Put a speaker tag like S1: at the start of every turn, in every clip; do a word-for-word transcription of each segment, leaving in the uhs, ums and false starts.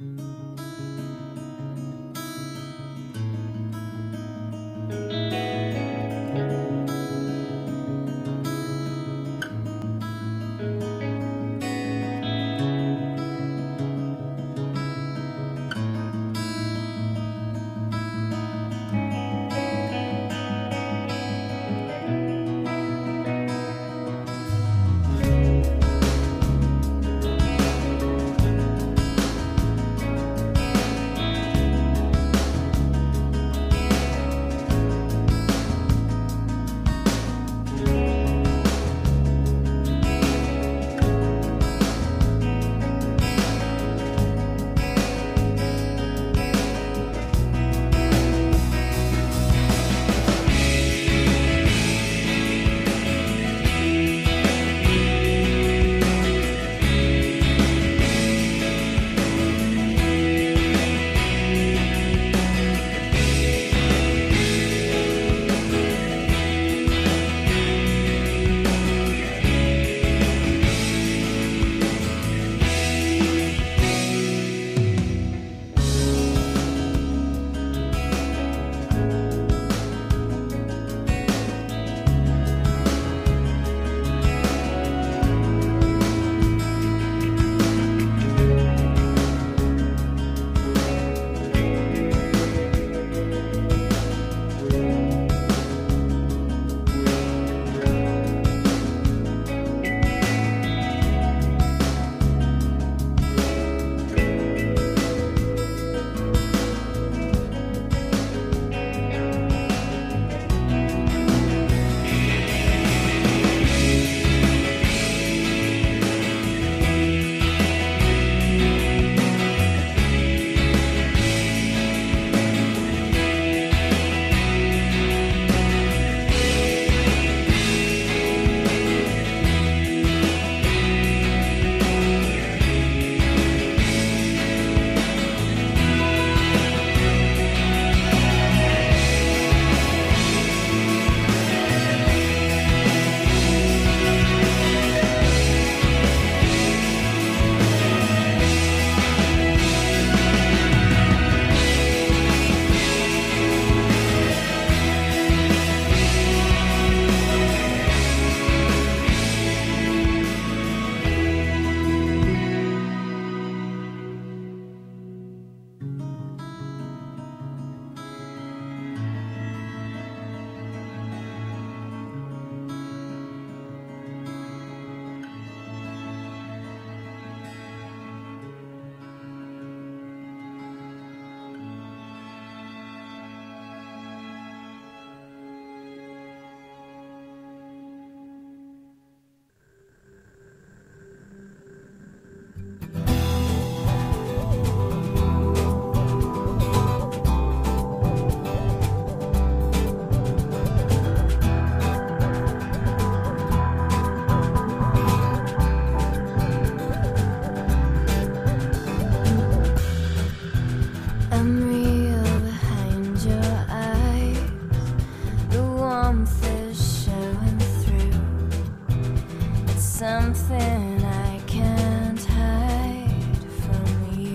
S1: something I can't hide from you.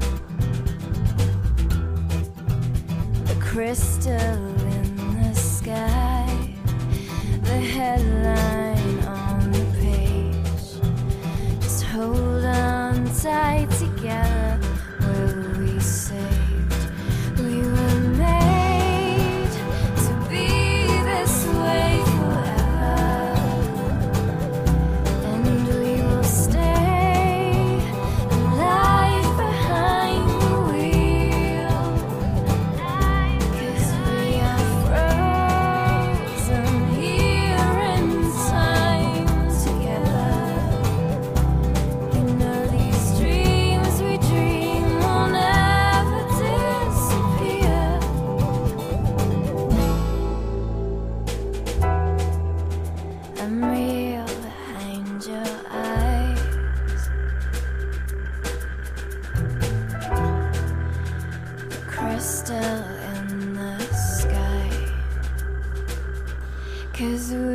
S1: The crystal in the sky, the headline on the page. Just hold on tight together, were we saved? We were made to be this way forever, and we will stay alive behind the wheel, 'cause we are frozen here in time together. You know these dreams we dream will never disappear. I'm real behind your eyes. The crystal in the sky, 'cause we